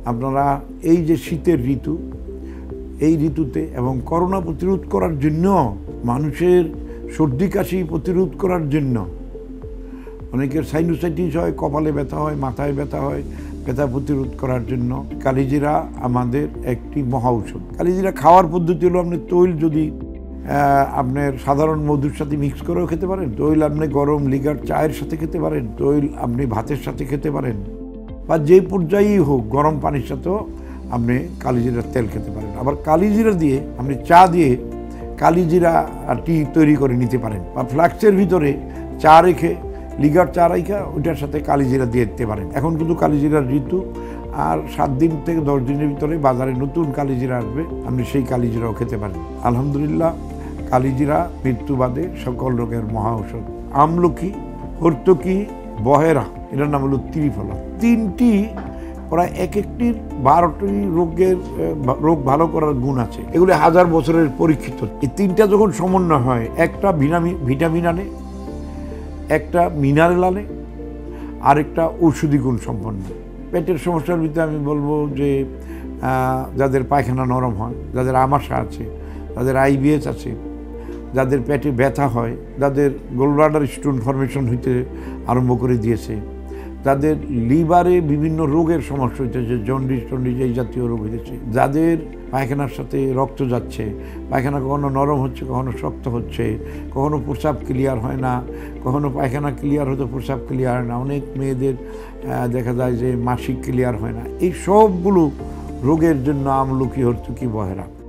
আপনারা এই যে শীতের ঋতু, এই ঋতুতে এবং করোনা প্রতিরোধ করার জন্য, মানুষের সর্দি কাশি প্রতিরোধ করার জন্য, অনেকের সাইনোসাইটিস হয়, কপালে ব্যথা হয়, মাথায় ব্যথা হয়, ব্যথা প্রতিরোধ করার জন্য কালিজিরা আমাদের একটি মহা ঔষধ। কালিজিরা খাওয়ার পদ্ধতি হলো, আপনি তৈল যদি আপনার সাধারণ মধুর সাথে মিক্স করেও খেতে পারেন, তৈল আপনি গরম লিগার চায়ের সাথে খেতে পারেন, তৈল আপনি ভাতের সাথে খেতে পারেন, বা যে পর্যায়েই হোক গরম পানির সাথেও আপনি কালিজিরার তেল খেতে পারেন। আবার কালিজিরা দিয়ে আপনি চা দিয়ে কালিজিরা টি তৈরি করে নিতে পারেন, বা ফ্লাক্সের ভিতরে চা রেখে লিগার চা রাইখা ওইটার সাথে কালিজিরা দিয়ে দিতে পারেন। এখন কিন্তু কালিজিরার ঋতু, আর 7 দিন থেকে 10 দিনের ভিতরে বাজারে নতুন কালিজিরা আসবে, আপনি সেই কালিজিরাও খেতে পারেন। আলহামদুলিল্লাহ, কালিজিরা মৃত্যুবাদে সকল রোগের মহা ঔষধ। আমলকি, হর্তকি, বহেরা, এটার নাম হলো ত্রিফলা। 3টি প্রায় একটির 12টি রোগ ভালো করার গুণ আছে। এগুলি 1000 বছরের পরীক্ষিত। এই 3টা যখন সমন্বয় হয়, একটা ভিটামিন আনে, একটা মিনারেল আনে, আরেকটা ঔষধি গুণ সম্পন্ন। পেটের সমস্যার ভিতরে আমি বলবো যে যাদের পায়খানা নরম হয়, যাদের আমাশা আছে, যাদের আইবিএস আছে, যাদের পেটে ব্যথা হয়, যাদের গোলব্লাডার স্টোন ফর্মেশন হইতে আরম্ভ করে দিয়েছে, যাদের লিভারে বিভিন্ন রোগের সমস্যা হইতেছে, জন্ডিস এই জাতীয় রোগ হইতেছে, যাদের পায়খানার সাথে রক্ত যাচ্ছে, পায়খানা কখনো নরম হচ্ছে, কখনো শক্ত হচ্ছে, কখনো প্রস্রাব ক্লিয়ার হয় না, কখনো পায়খানা ক্লিয়ার হতে প্রস্রাব ক্লিয়ার হয় না, অনেক মেয়েদের দেখা যায় যে মাসিক ক্লিয়ার হয় না, এই সবগুলো রোগের জন্য আমলকি, হর্তকি, বহেরা।